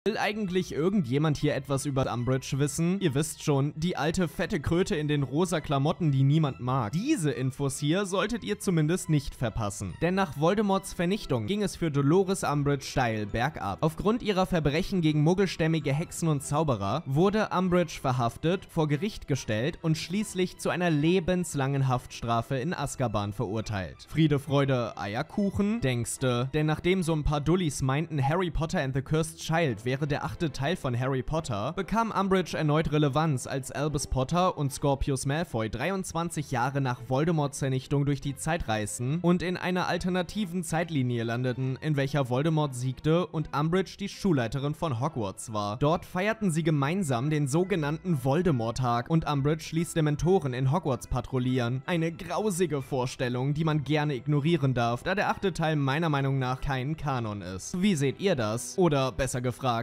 Will eigentlich irgendjemand hier etwas über Umbridge wissen? Ihr wisst schon, die alte fette Kröte in den rosa Klamotten, die niemand mag. Diese Infos hier solltet ihr zumindest nicht verpassen. Denn nach Voldemorts Vernichtung ging es für Dolores Umbridge steil bergab. Aufgrund ihrer Verbrechen gegen muggelstämmige Hexen und Zauberer wurde Umbridge verhaftet, vor Gericht gestellt und schließlich zu einer lebenslangen Haftstrafe in Azkaban verurteilt. Friede, Freude, Eierkuchen? Denkste? Denn nachdem so ein paar Dullis meinten, Harry Potter and the Cursed Child wäre der 8. Teil von Harry Potter, bekam Umbridge erneut Relevanz, als Albus Potter und Scorpius Malfoy 23 Jahre nach Voldemorts Vernichtung durch die Zeit reisten und in einer alternativen Zeitlinie landeten, in welcher Voldemort siegte und Umbridge die Schulleiterin von Hogwarts war. Dort feierten sie gemeinsam den sogenannten Voldemort-Tag und Umbridge ließ Dementoren in Hogwarts patrouillieren. Eine grausige Vorstellung, die man gerne ignorieren darf, da der 8. Teil meiner Meinung nach kein Kanon ist. Wie seht ihr das? Oder besser gefragt,